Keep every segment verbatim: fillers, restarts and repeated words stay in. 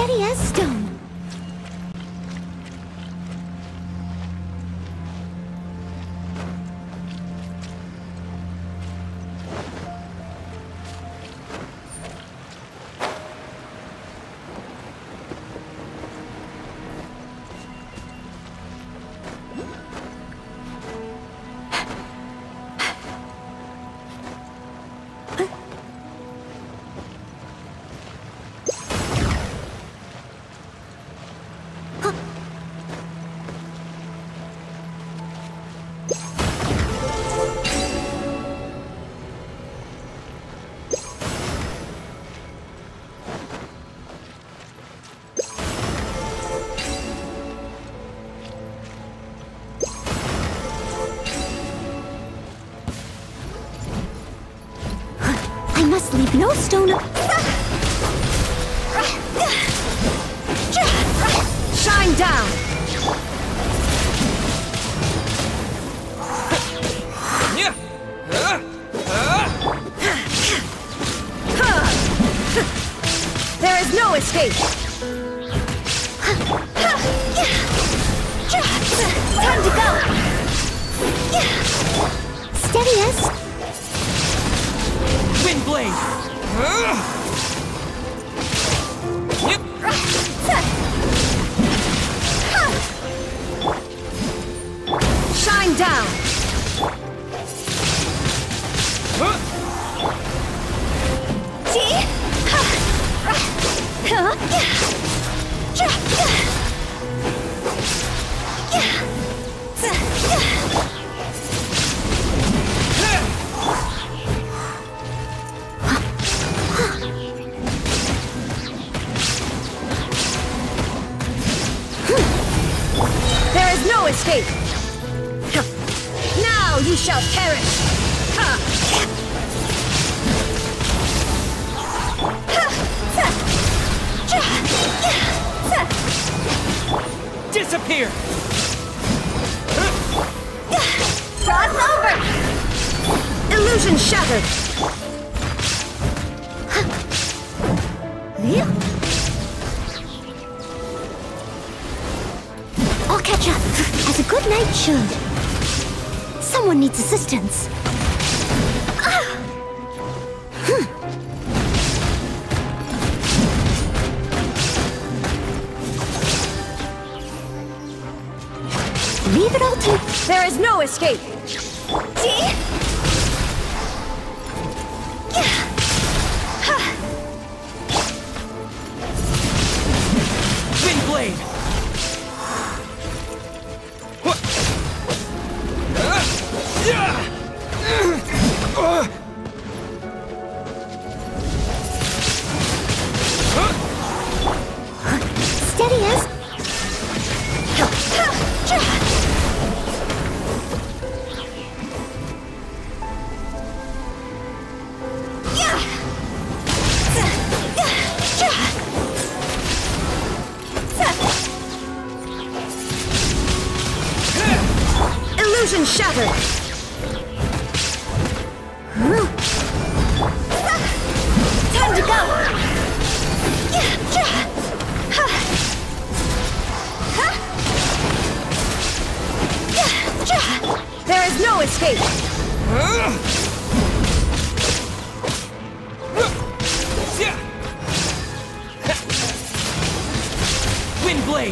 Steady as stone. I must leave no stone up. Shine down! There is no escape! Time to go! Steady as... Wind blade! Shine down! There is no escape! Now you shall perish! Disappear! Cross over! Illusion shattered! I'll catch up, as a good knight should. Someone needs assistance. Leave it all to... There is no escape! Wind blade! Steady as... Illusion shattered! Time to go! There is no escape! Wind blade!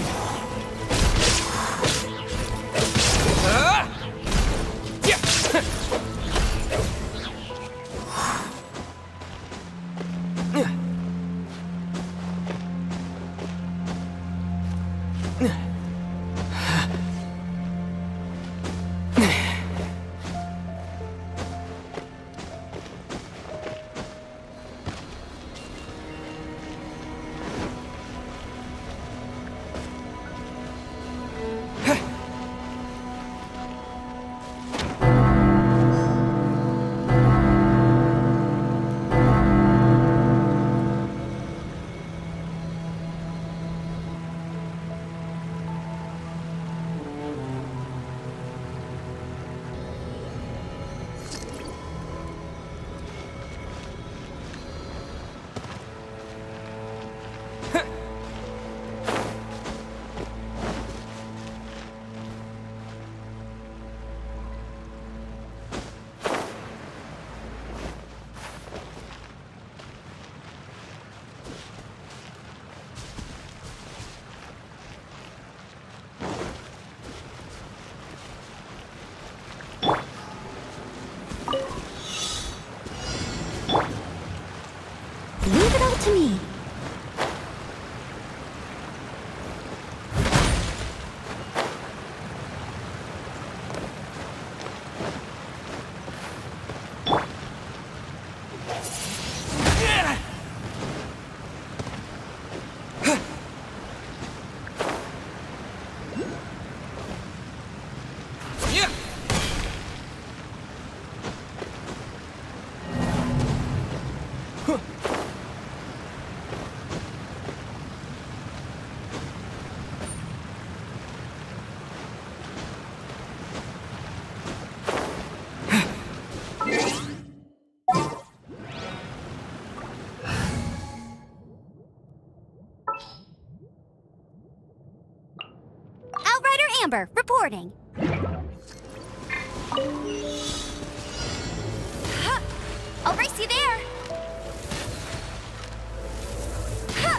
Outrider Amber, reporting. Huh. I'll race you there. Huh.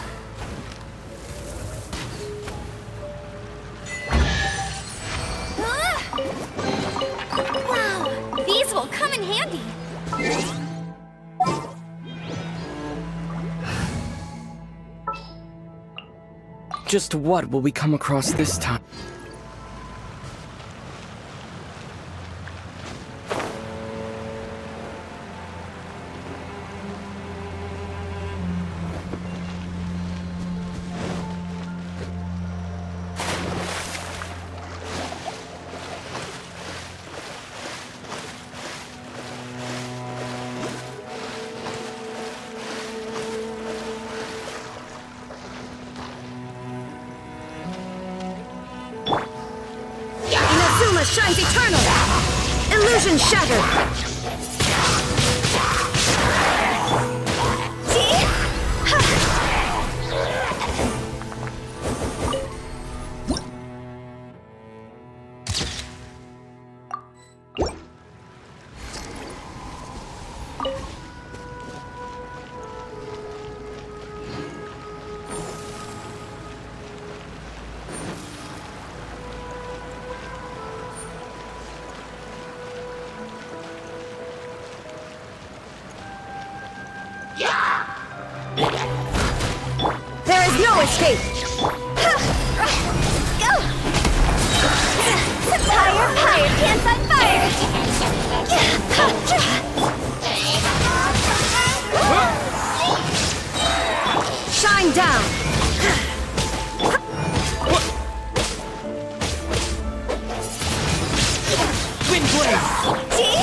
Ah. Wow, these will come in handy. Just what will we come across this time? Inazuma shines eternal! Illusion shattered! There is no escape! Go! Fire, fire, pants on fire! Shine down! Wind blade!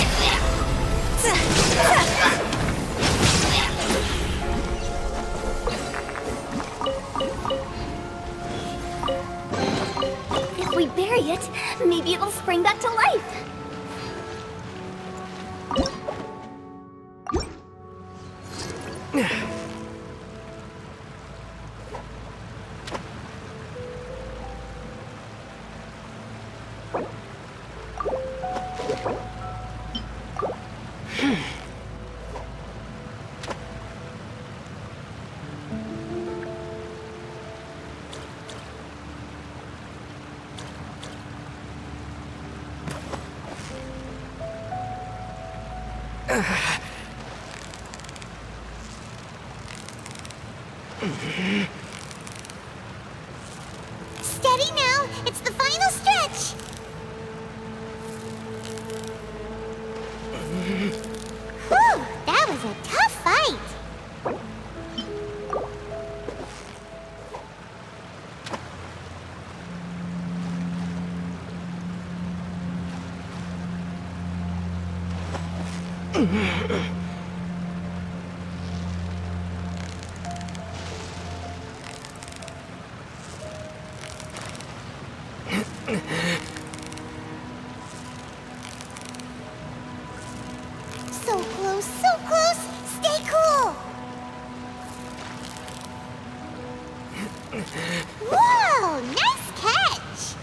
If we bury it, maybe it'll spring back to life. Steady now, it's the final stretch. Whew, that was a tough fight. So close, so close! Stay cool! Whoa! Nice catch!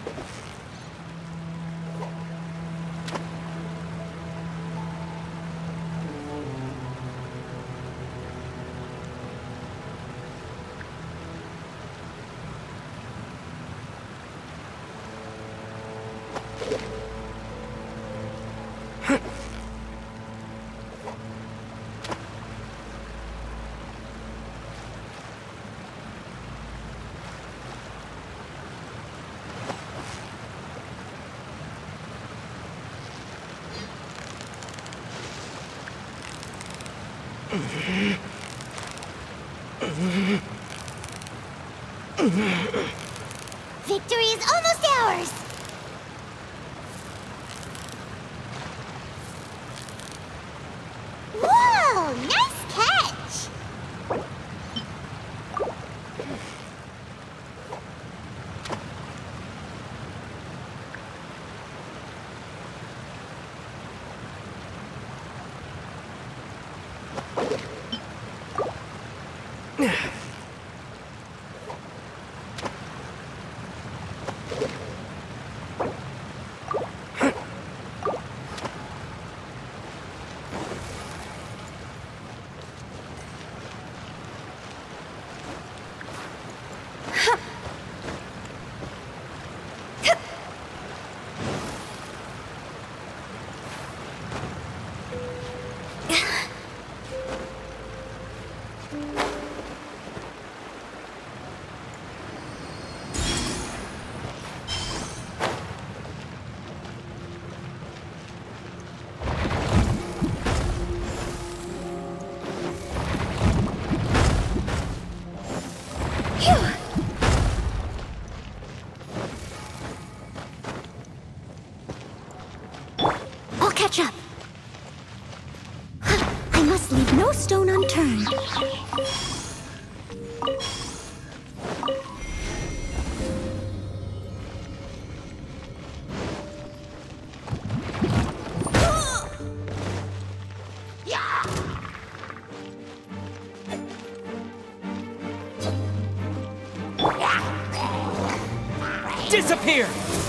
Victory is almost ours! Whoa! Nice catch! catch up. I must leave no stone unturned. Disappear!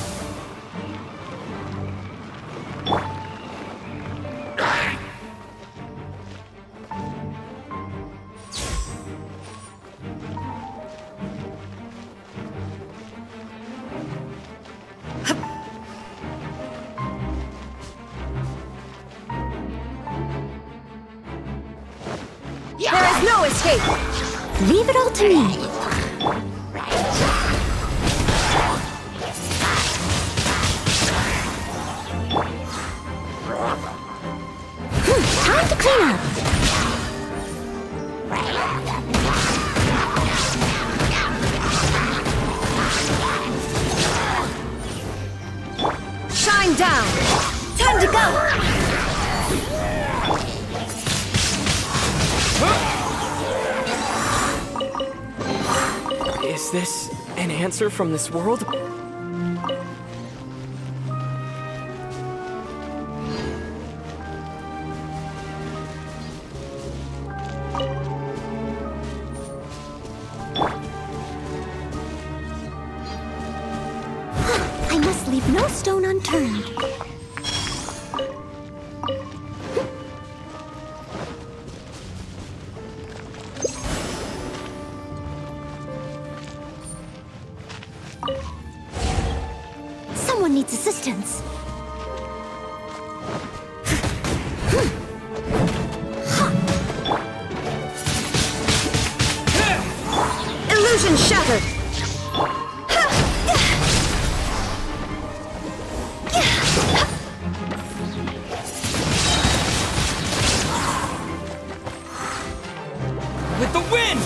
There is no escape! Leave it all to me. Hmm, time to clean up. Shine down! Time to go! Is this an answer from this world? I must leave no stone unturned. Someone needs assistance. Illusion shattered! With the wind!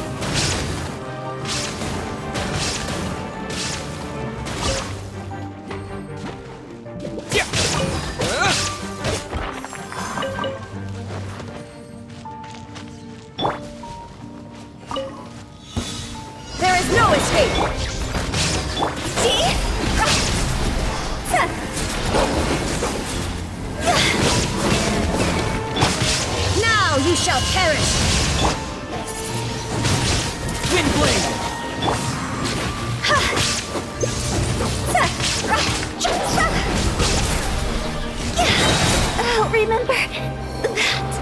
There is no escape! Now you shall perish! Windblade! I'll remember that.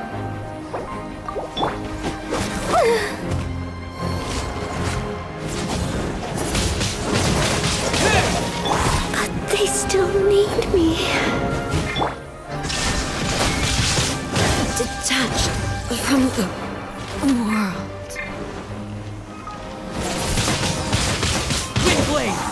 But they still need me. Detached from the world. Windblade!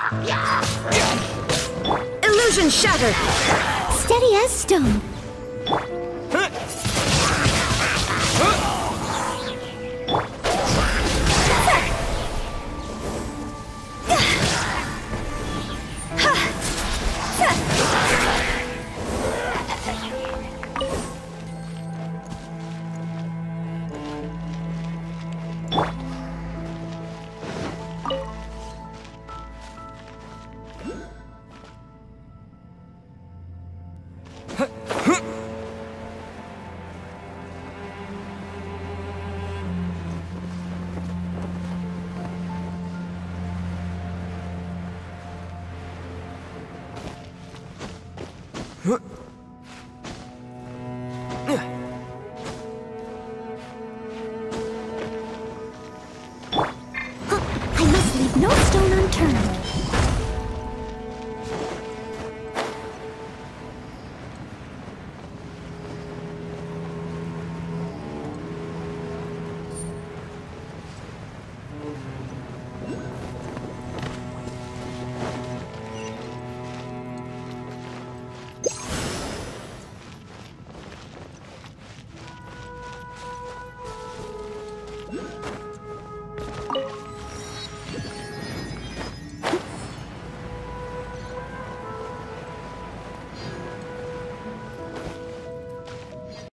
Illusion shattered! Steady as stone.